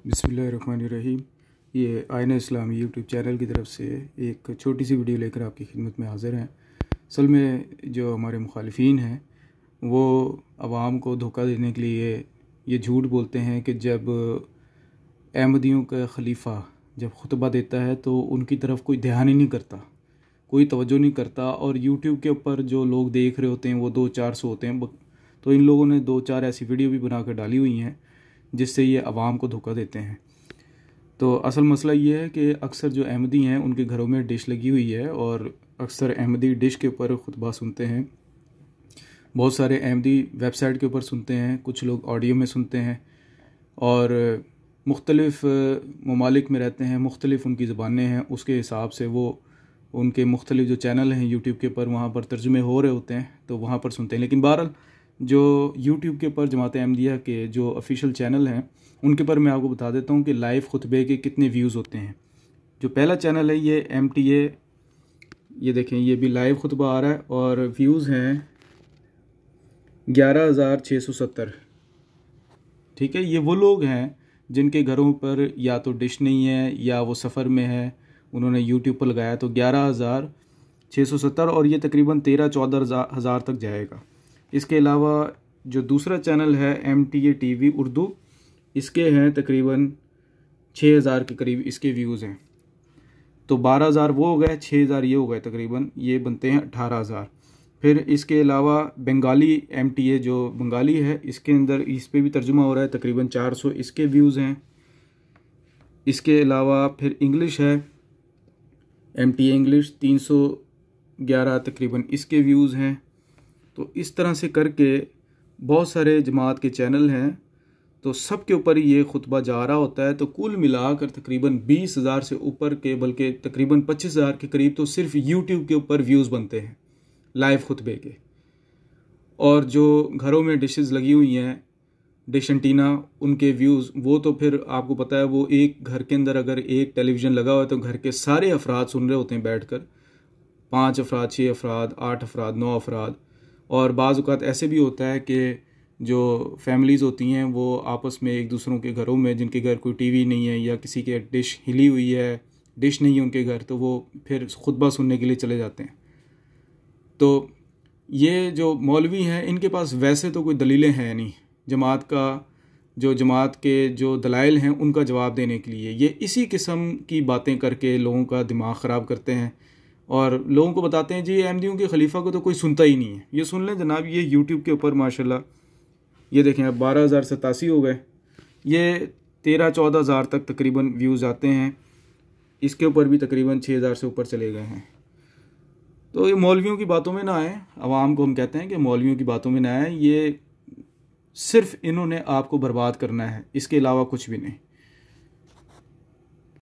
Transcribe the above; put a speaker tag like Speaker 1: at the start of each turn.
Speaker 1: बिस्मिल्लाहिर्रहमानिर्रहीम। ये आईना इस्लामी यूट्यूब चैनल की तरफ से एक छोटी सी वीडियो लेकर आपकी खिदमत में हाज़िर हैं। असल में जो हमारे मुखालिफिन हैं वो आवाम को धोखा देने के लिए ये झूठ बोलते हैं कि जब अहमदियों का खलीफा जब खुतबा देता है तो उनकी तरफ कोई ध्यान ही नहीं करता, कोई तवज्जो नहीं करता, और यूट्यूब के ऊपर जो लोग देख रहे होते हैं वो 200-400 होते हैं। तो इन लोगों ने 2-4 ऐसी वीडियो भी बना कर डाली हुई हैं जिससे ये आवाम को धोखा देते हैं। तो असल मसला ये है कि अक्सर जो अहमदी हैं उनके घरों में डिश लगी हुई है और अक्सर अहमदी डिश के ऊपर खुतबा सुनते हैं। बहुत सारे अहमदी वेबसाइट के ऊपर सुनते हैं, कुछ लोग ऑडियो में सुनते हैं और मुख्तलिफ़ ममालिक में रहते हैं, मुख्तलिफ़ उनकी ज़बानें हैं, उसके हिसाब से वो उनके मुख्तलिफ़ जो चैनल हैं यूट्यूब के ऊपर वहाँ पर तर्जुमे हो रहे होते हैं तो वहाँ पर सुनते हैं। लेकिन बहरहाल जो यूट्यूब के ऊपर जमात अहमदिया के जो ऑफिशियल चैनल हैं उनके पर मैं आपको बता देता हूँ कि लाइव खुतबे के कितने व्यूज़ होते हैं। जो पहला चैनल है ये MTA, ये देखें, ये भी लाइव खुतबा आ रहा है और व्यूज़ हैं 11,670। ठीक है, ये वो लोग हैं जिनके घरों पर या तो डिश नहीं है या वो सफ़र में है, उन्होंने यूट्यूब पर लगाया तो 11,670 और ये तकरीबन 13-14 हज़ार तक जाएगा। इसके अलावा जो दूसरा चैनल है MTA TV उर्दू, इसके हैं तकरीबन 6,000 के करीब इसके व्यूज़ हैं। तो 12,000 वो हो गए, 6,000 ये हो गए, तकरीबन ये बनते हैं 18,000। फिर इसके अलावा बंगाली MTA जो बंगाली है इसके अंदर इस पे भी तर्जुमा हो रहा है, तकरीबन 400 इसके व्यूज़ हैं। इसके अलावा फिर इंग्लिश है MTA इंग्लिश, 311 तकरीबन इसके व्यूज़ हैं। तो इस तरह से करके बहुत सारे जमात के चैनल हैं, तो सब के ऊपर ये खुतबा जा रहा होता है। तो कुल मिलाकर तकरीबन 20,000 से ऊपर के, बल्कि तकरीबन 25,000 के करीब तो सिर्फ यूट्यूब के ऊपर व्यूज़ बनते हैं लाइव खुतबे के। और जो घरों में डिशेस लगी हुई हैं, डिश एंटीना, उनके व्यूज़ वो तो फिर आपको पता है, वो एक घर के अंदर अगर एक टेलीविज़न लगा हुआ है तो घर के सारे अफराद सुन रहे होते हैं बैठकर, 5 अफराद, 6 अफराद, 8 अफराद, 9 अफराद। और बाज़ औक़ात ऐसे भी होता है कि जो फैमिलीज़ होती हैं वो आपस में एक दूसरों के घरों में, जिनके घर कोई टीवी नहीं है या किसी के डिश हिली हुई है, डिश नहीं है उनके घर, तो वो फिर खुतबा सुनने के लिए चले जाते हैं। तो ये जो मौलवी हैं इनके पास वैसे तो कोई दलीलें हैं नहीं जमात का, जो जमात के जो दलाइल हैं उनका जवाब देने के लिए। ये इसी किस्म की बातें करके लोगों का दिमाग ख़राब करते हैं और लोगों को बताते हैं जी अहमदियों के खलीफा को तो कोई सुनता ही नहीं है। ये सुन लें जनाब, ये यूट्यूब के ऊपर माशाल्लाह ये देखें अब 12,087 हो गए, ये 13-14 हज़ार तक तकरीबन व्यूज़ आते हैं। इसके ऊपर भी तकरीबन 6,000 से ऊपर चले गए हैं। तो ये मौलवियों की बातों में ना आए, आवाम को हम कहते हैं कि मौलवियों की बातों में ना आए, ये सिर्फ इन्होंने आपको बर्बाद करना है, इसके अलावा कुछ भी नहीं।